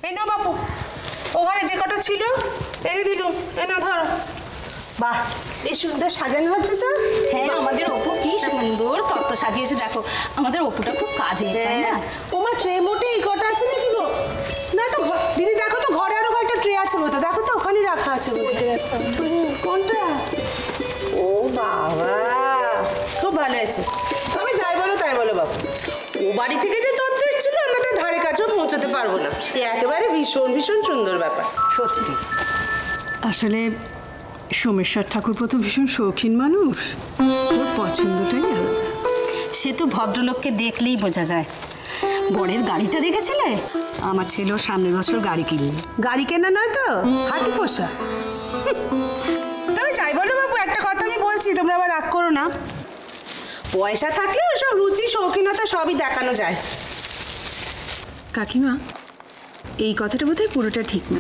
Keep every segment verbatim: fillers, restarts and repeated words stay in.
এই নাও বাপু, ওখানে যে কটা ছিল এনে দিলুম, এ না ধরো। বাহ, বেশ সুন্দর সাজানো হচ্ছে তো। হ্যাঁ, আমাদের অপু কি সুন্দর তত্ত্ব সাজিয়েছে দেখো। আমাদের অপুটা খুব কাজে, তাই না? তোমার ট্রে মোটে এই কটা আছে নাকি গো? না তো দিদি দেখো তো, ঘরে আরো কয়েকটা ট্রে আছে মতো, দেখো তো ওখানে রাখা আছে। কোনটা? ও বাবা, খুব ভালো হয়েছে। তুমি যাই বলো তাই বলো বাবু, ও বাড়ি থেকে যে তত্ত্ব এসেছিল আমরা তো ধারে কাছেও পৌঁছতে পারবো না। সে একেবারে ভীষণ ভীষণ সুন্দর ব্যাপার সত্যি। আসলে সোমেশ্বর ঠাকুর তো ভীষণ শৌখিন মানুষ, ওর পছন্দটাই আলাদা। সে তো ভদ্রলোককে দেখলেই বোঝা যায়। বরের গাড়িটা দেখেছিলে? আমার ছেলেও সামনের বছর গাড়ি কিনবে। গাড়ি কেনা নয় তো, হাতি পোষা। তবে যাই বলো বাবু, একটা কথা আমি বলছি, তোমরা আবার রাগ করো না। পয়সা থাকলে ওসব রুচি শৌখিনতা সবই দেখানো যায়। কাকিমা, এই কথাটা বোধহয় পুরোটা ঠিক না।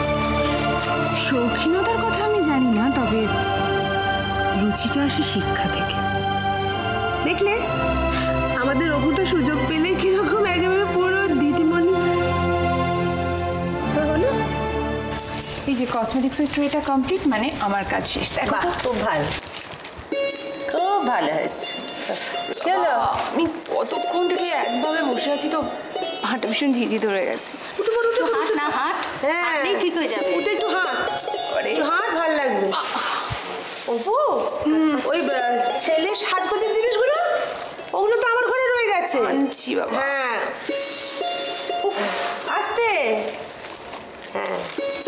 শৌখিনতার কথা আমি জানি না, তবে রুচিটা আসে শিক্ষা থেকে। দেখলে আমাদের অপুটা সুযোগ পেলে কিরকম একেবারে পুরো দিদিমণি। তো হলো, এই যে কসমেটিক্সের ট্রেটা কমপ্লিট, মানে আমার কাজ শেষ। দেখো তো, খুব ভালো, খুব ভালো হয়েছে। চলো, আমি কতক্ষণ থেকে একভাবে বসে আছি তো হাঁটা ভীষণ ঝিঝি ধরে গেছে। হাঁট না, হাঁট, হাঁটলেই ঠিক হয়ে যাবে। ওটা একটু হাঁট, একটু হাঁট, ভালো লাগবে। অপু, ওই ছেলে সাজগোজের জিনিসগুলো ওগুলো তো আমার ঘরে রয়ে গেছে। আনছি বাবা। হ্যাঁ, আস্তে। হ্যাঁ,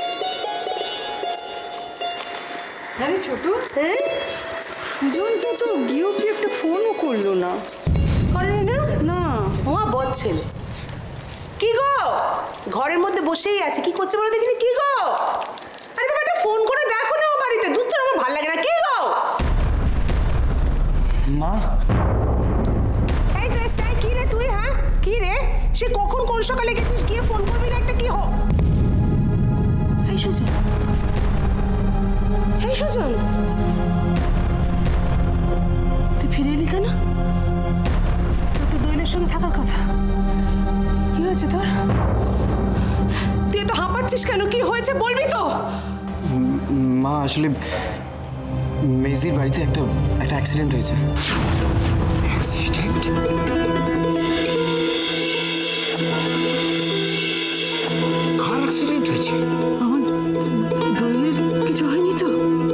আরে ছোট, হ্যাঁ, সুজন তো তো গিয়েও কি একটা ফোনও করলো না। করেনি না? না, ও বদ ছেলে। কি গো, ঘরের মধ্যে বসেই আছে, কি করছে বলো দেখিনি? কি গো, আরে বাবা একটা ফোন করে দেখো না ও বাড়িতে। দুধ তো আমার ভালো লাগে না। কি গো মা, এই তো এসে। কি রে তুই? হ্যাঁ, কি রে? সে কখন কোন সকালে গেছিস, গিয়ে ফোন করবি না একটা? কি হো? এই সুজন, এই সুজন, তুই ফিরে এলি কেন? তোর তো দোয়েলের সঙ্গে থাকার কথা। কি হয়েছে তোর? তুই তো হাঁপাচ্ছিস কেন? কি হয়েছে বলবি তো? মা আসলে মেজদির বাড়িতে একটা একটা অ্যাক্সিডেন্ট হয়েছে। অ্যাক্সিডেন্ট? কার অ্যাক্সিডেন্ট হয়েছে? আমার দোয়েলের কিছু হয়নি তো?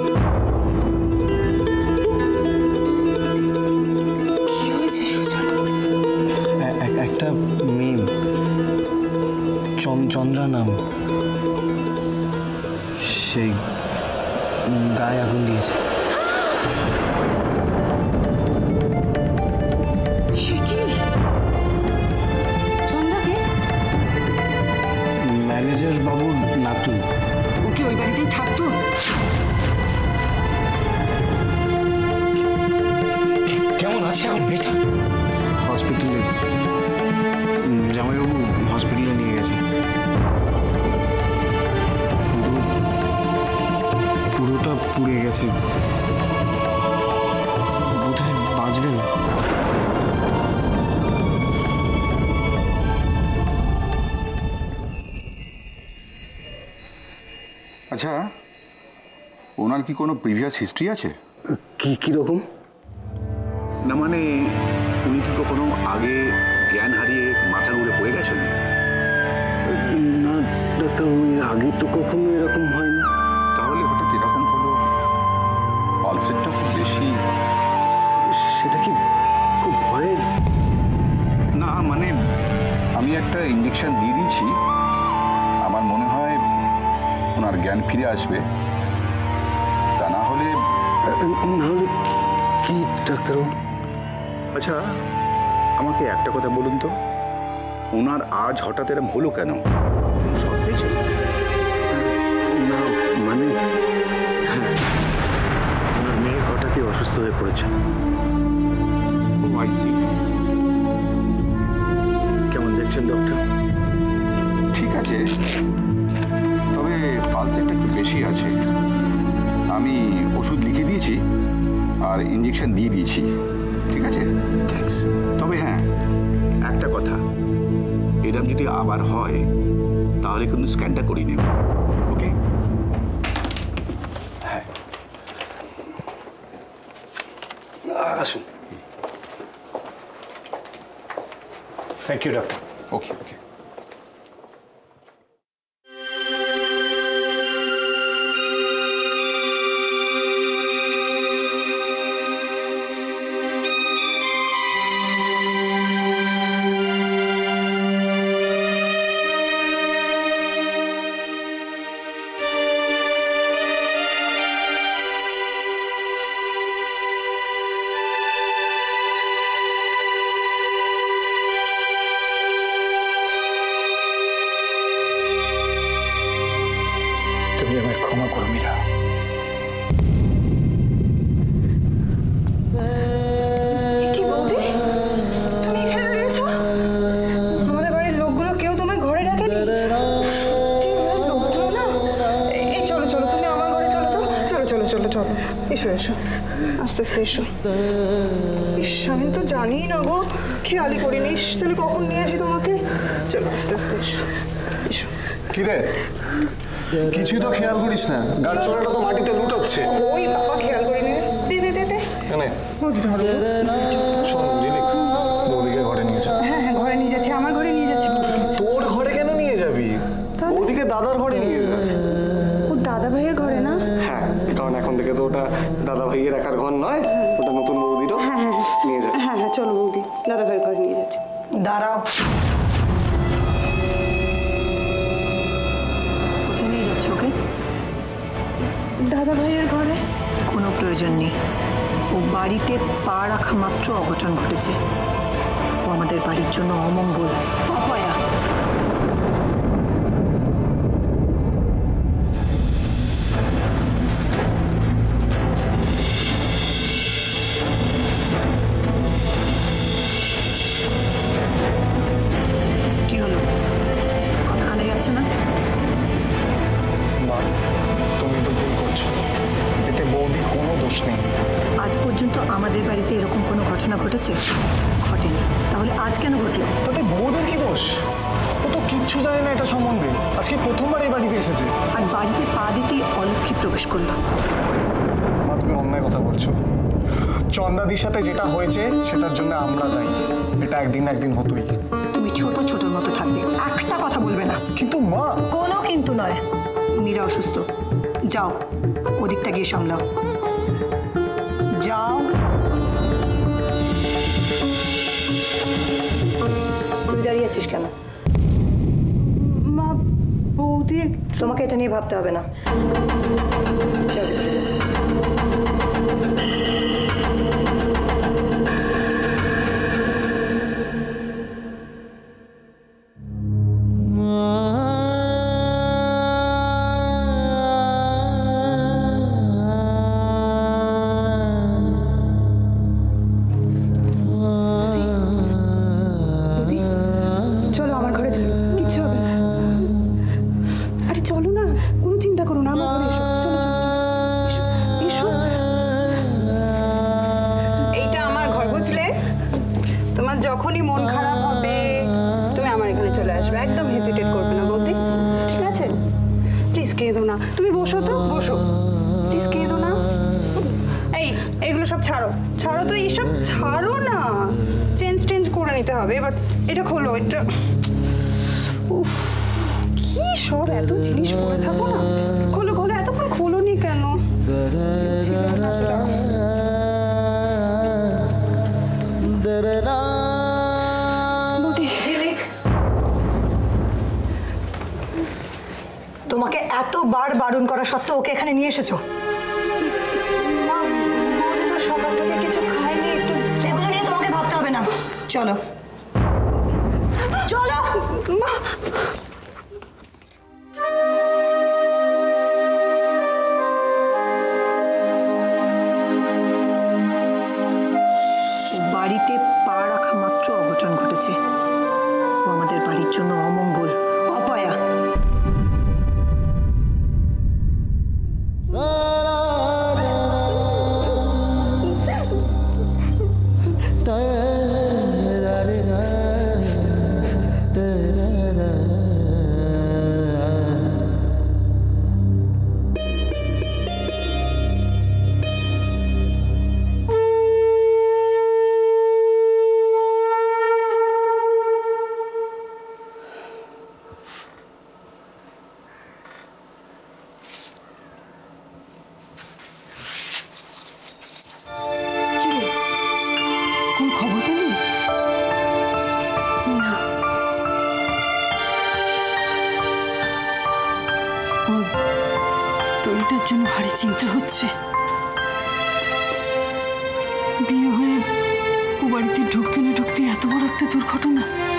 কি হয়েছে সুজন? একটা মেয়ে, চন্দ্রা নাম, সেই গায়ে আগুন দিয়েছে। চন্দ্রাকে? ম্যানেজার বাবুর নাতু। ও কি ওই বাড়িতেই থাকতো? কেমন আছে এখন মেয়েটা? হসপিটালে, জামাইবাবু হসপিটালে নিয়ে গেছে। পুরো পুরোটা পুড়ে গেছে, বোধহয় বাঁচবে না। আচ্ছা, ওনার কি কোনো প্রিভিয়াস হিস্ট্রি আছে? কি কিরকম? না মানে উনি কি কখনো আগে জ্ঞান হারিয়ে মাথা ঘুরে পড়ে গেছেন? না ডাক্তারবাবু, এর আগে তো কখনো এরকম হয়নি। তাহলে হঠাৎ এরকম হলো? পালস রেটটা খুব বেশি। সেটা কি খুব ভয়ের? না মানে আমি একটা ইঞ্জেকশন দিয়ে দিয়েছি, আমার মনে হয় ওনার জ্ঞান ফিরে আসবে। তা না হলে না হলে কি ডাক্তারবাবু? আচ্ছা আমাকে একটা কথা বলুন তো, ওনার আজ হঠাৎ এরকম হলো কেন? শখ পেয়েছেন? না মানে হ্যাঁ, ওনার মেয়ে হঠাৎই অসুস্থ হয়ে পড়েছে। Oh I see. কেমন দেখছেন ডক্টর? ঠিক আছে, তবে পালস রেটটা একটু বেশি আছে। আমি ওষুধ লিখে দিয়েছি আর ইঞ্জেকশন দিয়ে দিয়েছি, ঠিক আছে? থ্যাঙ্কস। তবে হ্যাঁ, একটা কথা, এরকম যদি আবার হয় তাহলে কিন্তু স্ক্যানটা করিয়ে নেব। ওকে? হ্যাঁ, আসুন। Thank you doctor. Okay okay. তুমি আমায় ক্ষমা করো মীরা। কি বৌদি, তুমি এখানে দাঁড়িয়েছো? আমাদের বাড়ির লোকগুলো কেউ তোমায় ঘরে ডাকেনি? সত্যি ওরা লোকগুলো না। এই চলো চলো, তুমি আমার ঘরে চলো তো। চলো চলো চলো চলো, এসো এসো, আস্তে আস্তে এসো। ইস, আমি তো জানি না গো, খেয়ালই করিনি। ইস, তাহলে কখন নিয়ে আসি তোমাকে? চলো আস্তে আস্তে এসো এসো। কি রে, কিছুই তো খেয়াল করিস না? গাছ চড়াটা তো মাটিতে লুটোচ্ছে। ওই বাবা, খেয়াল করিনি। দে দে দে দে। কেন? বৌদি ধরো। শোন ঝিলিক, বৌদিকে ঘরে নিয়ে যা। হ্যাঁ হ্যাঁ, ঘরে নিয়ে যাচ্ছি, আমার ঘরে নিয়ে যাচ্ছি বৌদিকে। তোর ঘরে কেন নিয়ে যাবি? বৌদিকে দাদার ঘরে নিয়ে যা। ও দাদা ভাইয়ের ঘরে না? হ্যাঁ, কারণ এখন থেকে তো ওটা দাদা ভাইয়ের একার ঘর নয়, ওটা নতুন বৌদিরও। হ্যাঁ হ্যাঁ নিয়ে যা। হ্যাঁ হ্যাঁ, চলো বৌদি, দাদা ভাইয়ের ঘরে নিয়ে যাচ্ছি। দাঁড়াও। কোথায় নিয়ে যাচ্ছ ওকে? দাদা ভাইয়ের ঘরে। কোনো প্রয়োজন নেই। ও বাড়িতে পা রাখা মাত্র অঘটন ঘটেছে। ও আমাদের বাড়ির জন্য অমঙ্গল, অপয়া। কি হলো, কথা কানে যাচ্ছে না? মা, তুমি তো ভুল করছো। এতে বৌদির কোনো দোষ নেই। আজ পর্যন্ত আমাদের বাড়িতে এরকম কোনো ঘটনা ঘটেছে? ঘটেনি। তাহলে আজ কেন ঘটলো? তাতে বৌদির কি দোষ? ও তো কিচ্ছু জানে না এটা সম্বন্ধে। আজকে প্রথমবার এই বাড়িতে এসেছে। আর বাড়িতে পা দিতেই অলক্ষী প্রবেশ করলো। মা, তুমি অন্যায় কথা বলছো। চন্দাদির সাথে যেটা হয়েছে সেটার জন্য আমরা দায়ী। এটা একদিন না একদিন হতোই। তুমি ছোট ছোটর মতো থাকবে, একটা কথা বলবে না। কিন্তু মা, কোনো কিন্তু নয়। মীরা অসুস্থ, যাও ওদিকটা গিয়ে সামলাও। যাও। তুই দাঁড়িয়ে আছিস কেন? মা, বৌদি। তোমাকে এটা নিয়ে ভাবতে হবে না। চল। বৌদি, চলো আমার ঘরে চলো, কিচ্ছু হবে না। আরে চলো না, কোনো চিন্তা করো না, আমার ঘরে এসো। চলো চলো চলো, এসো এসো। এইটা আমার ঘর, বুঝলে? তোমার যখনই মন খারাপ হবে তুমি আমার এখানে চলে আসবে, একদম হেজিটেট করবে না বৌদি, ঠিক আছে? প্লিজ কেঁদো না, তুমি বসো তো, বসো। প্লিজ কেঁদো না। এই এইগুলো সব ছাড়ো, ছাড়ো তো, এইসব ছাড়ো না। চেঞ্জ টেঞ্জ করে নিতে হবে। এবার এটা খোলো, এটা। উফ, কি সব এত জিনিস পরে থাকো না। খোলো খোলো, এতক্ষণ খোলোনি কেন? বৌদি, ঝিলিক, তোমাকে এতবার বারণ করা সত্ত্বেও ওকে এখানে নিয়ে এসেছো। মা, বৌদি তো সকাল থেকে কিছু খায়নি, একটু এগুলো নিয়ে তোমাকে ভাবতে হবে না। চলো চলো। মা, বাড়িতে পা রাখা মাত্র অঘটন ঘটেছে। ও আমাদের বাড়ির জন্য অমঙ্গল, অপয়া। da da da da দইটার জন্য ভারী চিন্তা হচ্ছে। বিয়ে হয়ে ও বাড়িতে ঢুকতে না ঢুকতে এত বড় একটা দুর্ঘটনা।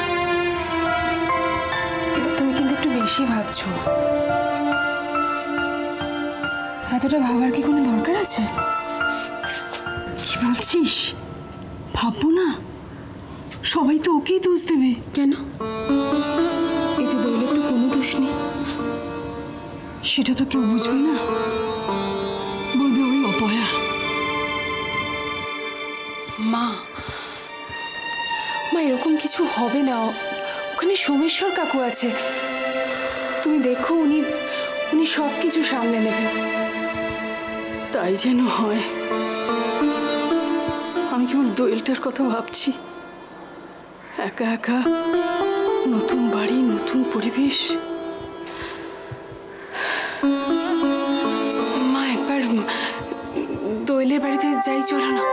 এবার তুমি কিন্তু একটু বেশি ভাবছো। এতটা ভাবার কি কোনো দরকার আছে? কি বলছিস? ভাববো না? সবাই তো ওকেই দোষ দেবে। কেন? এতে দইলের তো কোনো দোষ নেই। সেটা তো কেউ বুঝবে না, বলবে ওই অপয়া। মা মা এরকম কিছু হবে না। ওখানে সোমেশ্বর কাকু আছে, তুমি দেখো উনি উনি সব কিছু সামলে নেবেন। তাই যেন হয়। আমি কেবল দোয়েলটার কথা ভাবছি। একা একা, নতুন বাড়ি, নতুন পরিবেশ। মা একবার দোয়েলের বাড়িতে যাই, চলো না।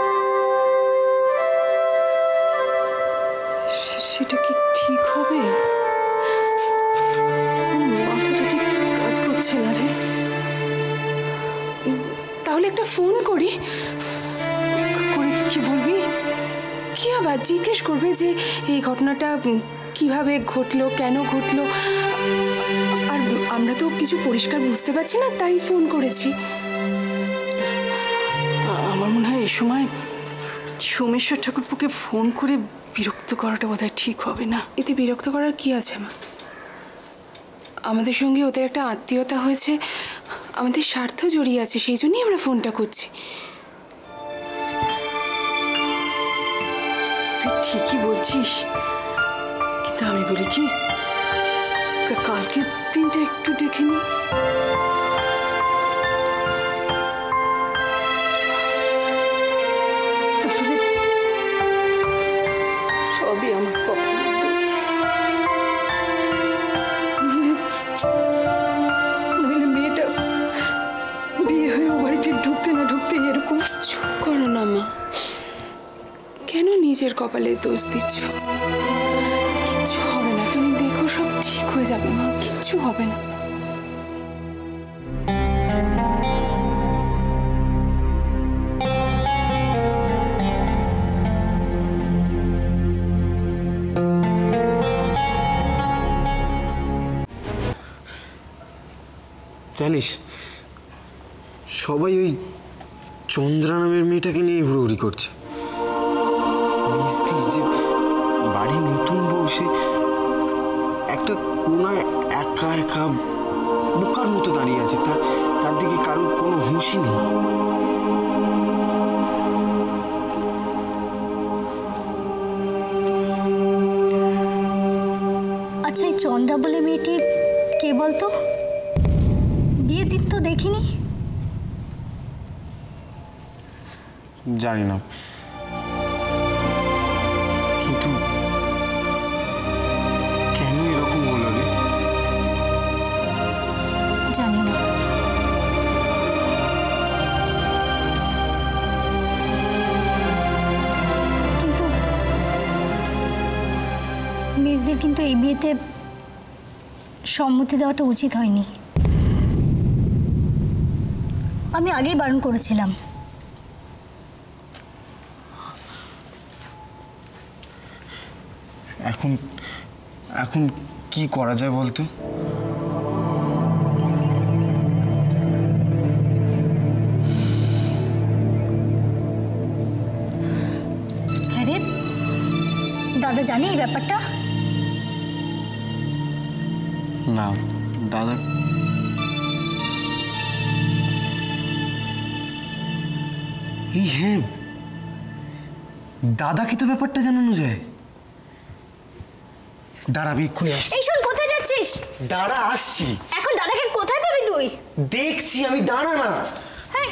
সে- সেটা কি ঠিক হবে? মাথাটা ঠিক কাজ করছে না রে। তাহলে একটা ফোন করি। করে কি বলবি? কি আবার জিজ্ঞেস করবে যে এই ঘটনাটা কিভাবে ঘটলো, কেন ঘটলো। আর আমরা তো কিছু পরিষ্কার বুঝতে পারছি না, তাই ফোন করেছি। আ- আমার মনে হয় এই সময় সোমেশ্বর ঠাকুরপুকে ফোন করে বিরক্ত করাটা বোধহয় ঠিক হবে না। এতে বিরক্ত করার কি আছে মা? আমাদের সঙ্গে ওদের একটা আত্মীয়তা হয়েছে, আমাদের স্বার্থ জড়িয়ে আছে, সেই জন্যই আমরা ফোনটা করছি। তুই ঠিকই বলছিস, কিন্তু আমি বলি কি, কা- কালকের দিনটা একটু দেখে নি। আসলে সবই আমার কপালের দোষ। নইলে- নইলে মেয়েটা বিয়ে হয়ে ও বাড়িতে ঢুকতে না ঢুকতে এরকম। চুপ করো না মা, কেন নিজের কপালে দোষ দিচ্ছ? কিচ্ছু হবে না, তুমি দেখো সব ঠিক হয়ে যাবে মা, কিচ্ছু হবে না। জানিস, সবাই ওই চন্দ্রা নামের মেয়েটাকে নিয়ে হুড়োহুড়ি করছে। মিস্ত্রি যে বাড়ি নতুন বউ, সে একটা কোনায় একা একা বোকার মতো দাঁড়িয়ে আছে। তার তার দিকে কারোর কোনো হুঁশই নেই। আচ্ছা, এই চন্দ্রা বলে মেয়েটি কে বলতো? বিয়ের দিন তো দেখিনি। জানি না, কিন্তু কেন এরকম হলো রে? জানি না। কিন্তু মেজদের কিন্তু এই বিয়েতে সম্মতি দেওয়াটা উচিত হয়নি। আমি আগেই বারণ করেছিলাম। এখন এখন কি করা যায় বলতো? হ্যাঁ রে, দাদা জানে এই ব্যাপারটা? না, দাদা এই হ্যাঁ, দাদাকে তো ব্যাপারটা জানানো যায়। দাঁড়াবি, এক্ষুনি আসছি। এই শোন, কোথায় যাচ্ছিস? দাঁড়া, আসছি। এখন দাদাকে কোথায় পাবি তুই? দেখছি আমি, দাঁড়া না। হ্যাঁ,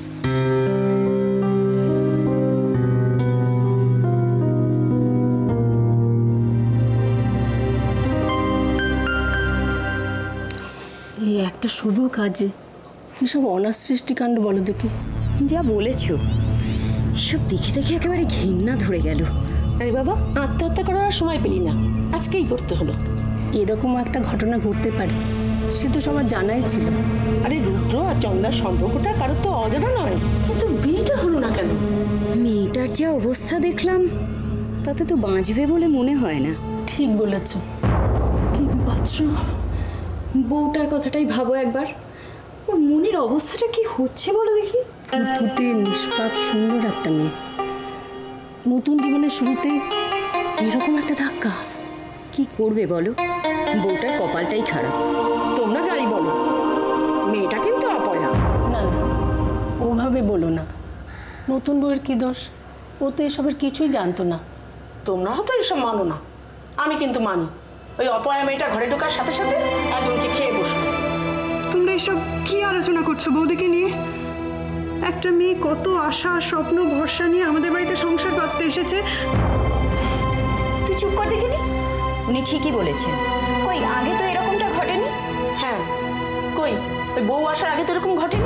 এই একটা শুভ কাজে এসব অনার সৃষ্টিকাণ্ড বলো দেখি। যা বলেছ, সব দেখে দেখে একেবারে ঘৃণা ধরে গেল। আরে বাবা, আত্মহত্যা করার সময় পেলি না, আজকেই করতে হলো। এরকম একটা ঘটনা ঘটতে পারে সে তো সবার জানাই ছিল। আরে রুদ্র আর চন্দ্রার সম্পর্কটা কারোর তো অজানা নয়, কিন্তু বিয়েটা হলো না কেন? মেয়েটার যে অবস্থা দেখলাম তাতে তো বাঁচবে বলে মনে হয় না। ঠিক বলেছ। কি বিভৎস! বউটার কথাটাই ভাবো একবার, ওর মনের অবস্থাটা কি হচ্ছে বলো দেখি। ফুটে নিষ্পাপ সুন্দর একটা মেয়ে, নতুন জীবনের শুরুতে এরকম একটা ধাক্কা। কি করবে বলো, বউটার কপালটাই খারাপ। তোমরা যাই বলো, মেয়েটা কিন্তু অপয়া। না না, ওভাবে বলো না। নতুন বউয়ের কি দোষ? ও তো এসবের কিছুই জানতো না। তোমরা হয়তো এসব মানো না, আমি কিন্তু মানি। ওই অপয়া মেয়েটা ঘরে ঢোকার সাথে সাথে একজনকে খেয়ে বসলো। তোমরা এসব কি আলোচনা করছো বৌদিকে নিয়ে? একটা মেয়ে কত আশা স্বপ্ন ভরসা নিয়ে আমাদের বাড়িতে সংসার করতে এসেছে। তুই চুপ কর দেখিনি, উনি ঠিকই বলেছেন। কই আগে তো এরকমটা ঘটেনি। হ্যাঁ, কই ওই বউ আসার আগে তো এরকম ঘটেনি।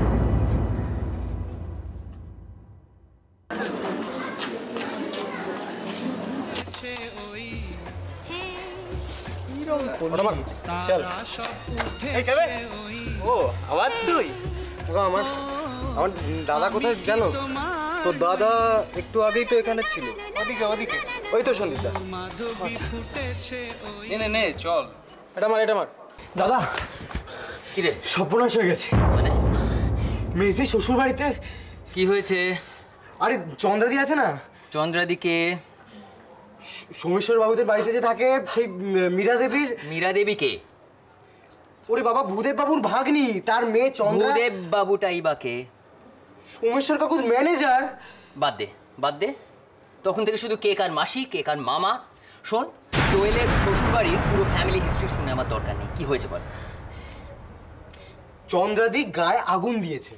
চল। এই কেবে? ও আবার তুই? দেখো আমার আমার দাদা কোথায় জানো? তোর দাদা একটু আগেই তো এখানে ছিল। ওদিকে ওদিকে ওই তো সন্দীপ দা। আচ্ছা নে নে নে চল। এটা মার এটা মার। দাদা কি রে? সর্বনাশ হয়ে গেছে। মানে মেজদি শ্বশুর বাড়িতে। কি হয়েছে? আরে চন্দ্রাদি আছে না? চন্দ্রাদিকে? সোমেশ্বর বাবুদের বাড়িতে যে থাকে সেই মীরা দেবীর। মীরা দেবীকে? ওরে বাবা, ভূদেব বাবুর ভাগ্নি, তার মেয়ে চন্দ্রা। ভূদেব বাবুটাই বা কে? সোমেশ্বর কাকুর ম্যানেজার। বাদ দে বাদ দে, তখন থেকে শুধু কে কার মাসি কে কার মামা। শোন, দোয়েলের শ্বশুরবাড়ির পুরো ফ্যামিলি হিস্ট্রি শুনে আমার দরকার নেই। কি হয়েছে বল। চন্দ্রাদি গায়ে আগুন দিয়েছে।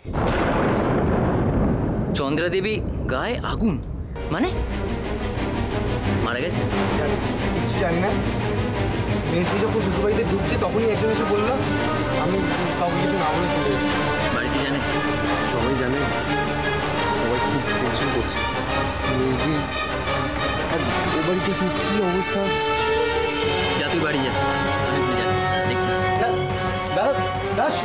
চন্দ্রা দেবী গায়ে আগুন? মানে মারা গেছে? কিচ্ছু জানি না। মেজদি যখন শ্বশুরবাড়িতে ঢুকছে তখনই একজন এসে বললো, আমি কাউকে কিছু না বলে চলে এসেছি। বাড়িতে জানে? সবাই জানে, সবাই খুব টেনশন করছে। মেজদির আর ও বাড়িতে এখন কী অবস্থা। যা তুই বাড়ি যা, আমি ভুলে যাচ্ছি। দেখছি দাদা দাদা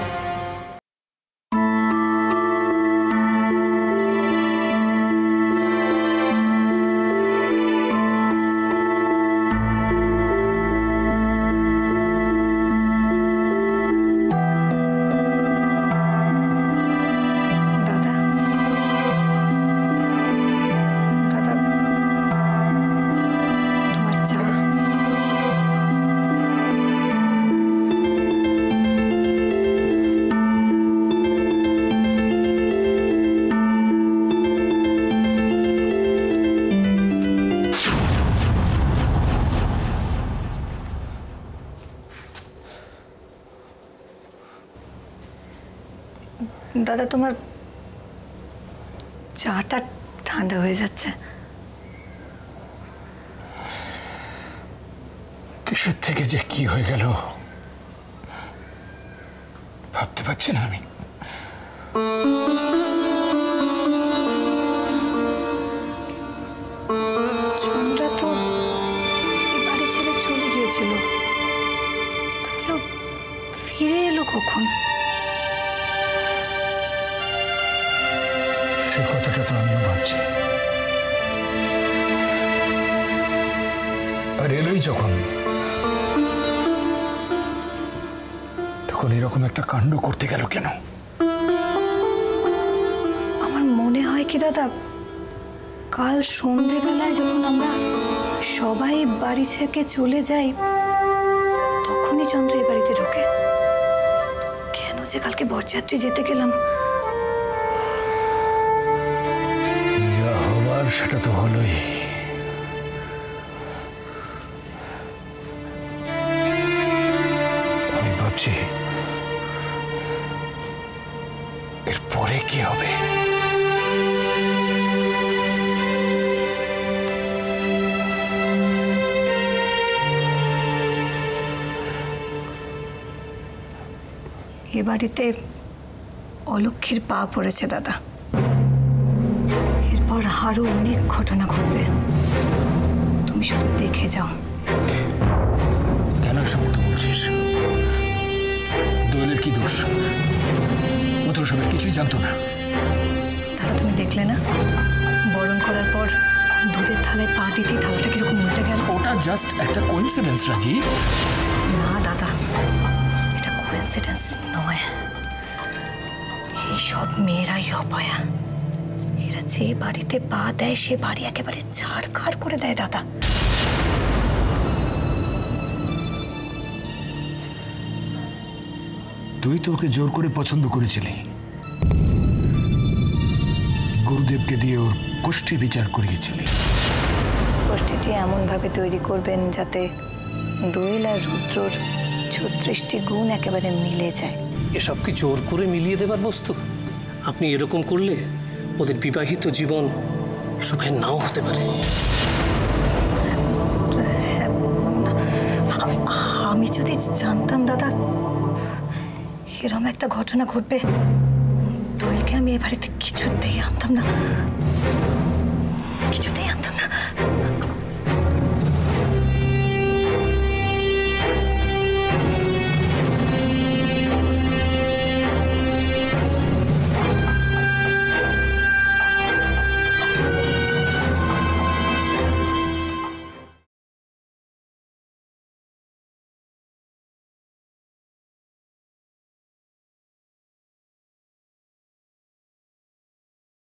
দাদা, তোমার চাটা ঠান্ডা হয়ে যাচ্ছে। কিসের থেকে যে কি হয়ে গেল ভাবতে পারছি না আমি। চন্দ্রা তো এই বাড়ি ছেড়ে চলে গিয়েছিল, তাহলে ফিরে এলো কখন? সে কথাটা তো আমিও ভাবছি। আর এলোই যখন, তখন এরকম একটা কাণ্ড করতে গেল কেন? আমার মনে হয় কি দাদা, কাল সন্ধেবেলায় যখন আমরা সবাই বাড়ি থেকে চলে যাই তখনই চন্দ্র এই বাড়িতে ঢোকে। কেন যে কালকে বরযাত্রী যেতে গেলাম। যা হবার সেটা তো হলোই। আমি ভাবছি এরপরে কি হবে। এ বাড়িতে অলক্ষীর পা পড়েছে দাদা। এরপর আরো অনেক ঘটনা ঘটবে, তুমি শুধু দেখে যাও। কেন এসব কথা বলছিস? দোয়েলের কি দোষ? ও তো সবের কিছুই জানতো না। দাদা তুমি দেখলে না বরণ করার পর দুধের থালায় পা দিতেই থালাটা কিরকম উল্টে গেল? ওটা জাস্ট একটা কোইন্সিডেন্স রাজীব। না দাদা, এটা কোইন্সিডেন্স নয়। এই সব মেয়েরাই অপয়া। এরা যে বাড়িতে পা দেয় সে বাড়ি একেবারে ছাড়খাড় করে দেয় দাদা। তুই তো ওকে জোর করে পছন্দ করেছিলি। গুরুদেবকে দিয়ে ওর কোষ্ঠী বিচার করিয়েছিলি। কোষ্ঠীটি এমনভাবে তৈরি করবেন যাতে দোয়েল আর রুদ্রর ছত্রিশটি গুণ একেবারে মিলে যায়। এসব কি জোর করে মিলিয়ে দেবার বস্তু? আপনি এরকম করলে ওদের বিবাহিত জীবন সুখের নাও হতে পারে। আমি যদি জানতাম দাদা এরম একটা ঘটনা ঘটবে, দোয়েলকে আমি এ বাড়িতে কিছুতেই আনতাম না, কিছুতেই আনতাম না।